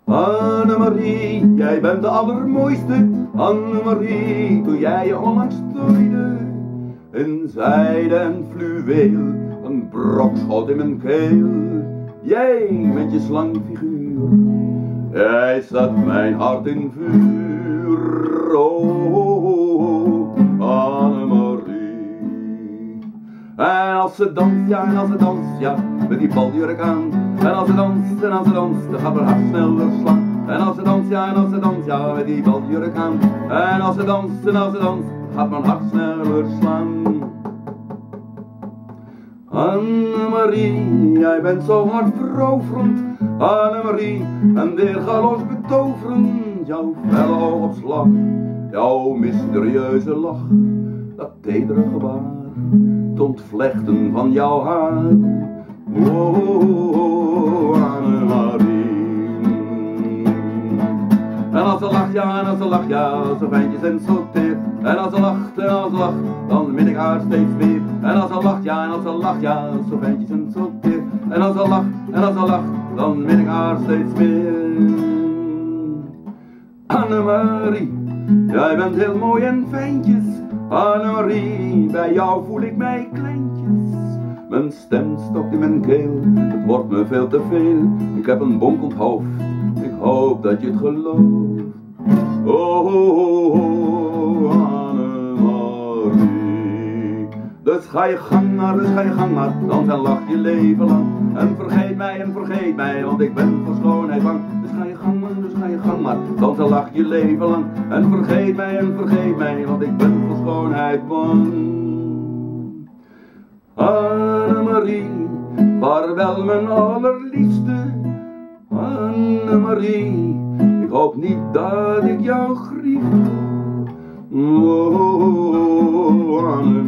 Annemarie, jij bent de allermooiste. Annemarie, toen jij je onlangs tooide in zijde en fluweel, een brok schot in mijn keel. Jij met je slank figuur, jij zet mijn hart in vuur. Oh, Annemarie. En als ze danst, ja, en als ze danst, ja, met die baljurk aan. En als ze danst, en als ze danst, dan gaat haar hart sneller slaan. En als ze danst, ja, en als ze danst, ja, met die baljurk aan. En als ze danst, en als ze danst, gaat mijn hart sneller slaan. Annemarie, jij bent zo hard veroverend. Annemarie, en weer galos betoverend. Jouw felle oogopslag, jouw mysterieuze lach, dat tedere gebaar, het ontvlechten van jouw haar. Oh, Annemarie. En als ze lacht, ja, en als ze lacht, ja, zo fijntjes en zo teer. En als ze lacht, en als ze lacht, dan min ik haar steeds meer. En als ze lacht, ja, en als ze lacht, ja, zo fijntjes en zo teer. En als ze lacht, en als ze lacht, dan min ik haar steeds meer. Annemarie, jij bent heel mooi en fijntjes. Annemarie, bij jou voel ik mij kleintjes. Mijn stem stokt in mijn keel, het wordt me veel te veel. Ik heb een bonkend hoofd, ik hoop dat je het gelooft. Oh, Annemarie. Dus ga je gang maar, dus ga je gang maar, dans en lach je leven lang. En vergeet mij, want ik ben voor schoonheid bang. Dus ga je gang maar, dus ga je gang maar, dans en lach je leven lang. En vergeet mij, want ik ben voor schoonheid bang. Annemarie, vaarwel mijn allerliefste. Annemarie, ik hoop niet dat ik jou grief. Oh, Annemarie.